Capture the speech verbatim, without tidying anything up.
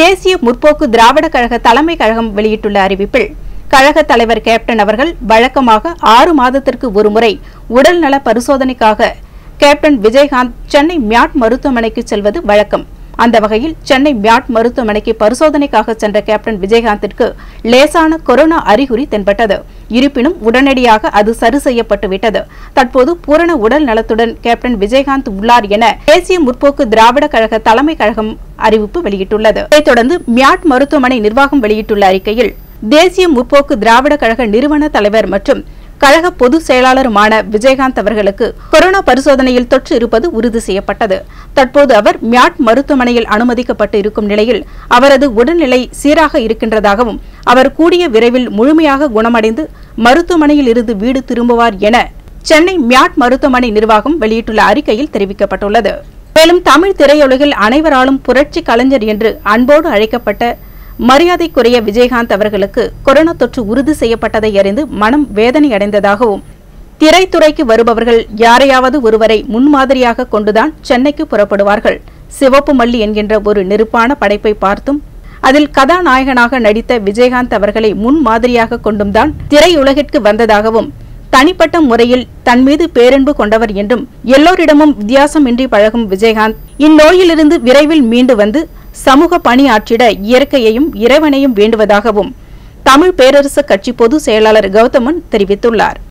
தேசிய முற்போக்கு திராவிட கழக தலைமை கழகம் வெளியிட்டுள்ள அறிவிப்பில் கழக தலைவர் கேப்டன் அவர்கள் வழக்கமாக ஆறு மாதத்திற்கு ஒருமுறை உடல்நல பரிசோதனைக்காக கேப்டன் விஜயகாந்த் சென்னை மியாட் மருத்துவமனைக்கு செல்வது வழக்கம். அந்த வகையில் சென்னை மியாட் மருத்துவமனைக்கு பரிசோதனைக்காக சென்ற கேப்டன் விஜயகாந்திற்கு லேசான கொரோனா அறிகுறி தென்பட்டது. இருப்பினும் உடனடியாக அது சரி செய்யப்பட்டுவிட்டது. தற்போது பூரண உடல் நலத்துடன் கேப்டன் விஜயகாந்த் உள்ளார் என தேசிய முற்போக்கு திராவிட கழக தலைமை கழகம் அறிவிப்பு வெளியிட்டுள்ளது. இதைத் தொடர்ந்து மியாட் மருத்துவமனை நிர்வாகம் வெளியிட்டுள்ள அறிக்கையில் தேசிய முற்போக்கு திராவிட கழக நிறுவன தலைவர் மற்றும் கழக பொதுச் செயலாளருமான விஜயகாந்த் அவர்களுக்கு கொரோனா பரிசோதனையில் தொற்று இருப்பது உறுதி செய்யப்பட்டது. தற்போது அவர் மியாட் மருத்துவமனையில் அனுமதிக்கப்பட்டு இருக்கும் நிலையில் அவரது உடல்நிலை சீராக இருக்கின்றதாகவும் அவர் கூடிய விரைவில் முழுமையாக குணமடைந்து மருத்துவமனையில் இருந்து வீடு திரும்புவார் என சென்னை மியாட் மருத்துவமனை நிர்வாகம் வெளியிட்டுள்ள அறிக்கையில் தெரிவிக்கப்பட்டுள்ளது. மேலும் தமிழ் திரையுலகில் அனைவராலும் புரட்சி கலைஞர் என்று அன்போடு அழைக்கப்பட்ட மரியாதைக்குரிய விஜயகாந்த் அவர்களுக்கு கொரோனா தொற்று உறுதி செய்யப்பட்டதை அறிந்து மனம் வேதனை அடைந்ததாகவும் திரைத்துறைக்கு வருபவர்கள் யாரையாவது ஒருவரை முன்மாதிரியாக கொண்டுதான் சென்னைக்கு புறப்படுவார்கள். சிவப்பு மல்லி என்கின்ற ஒரு நெருப்பான படைப்பை பார்த்தும் அதில் கதாநாயகனாக நடித்த விஜயகாந்த் அவர்களை முன்மாதிரியாக கொண்டும் தான் திரையுலகிற்கு வந்ததாகவும் தனிப்பட்ட முறையில் தன் மீது பேரன்பு கொண்டவர் என்றும் எல்லோரிடமும் வித்தியாசமின்றி பழகும் விஜயகாந்த் இந்நோயிலிருந்து விரைவில் மீண்டு வந்து சமூக பணியாற்றிட இயற்கையையும் இறைவனையும் வேண்டுவதாகவும் தமிழ் பேரரசு கட்சி பொதுச் செயலாளர் கௌதமன் தெரிவித்துள்ளார்.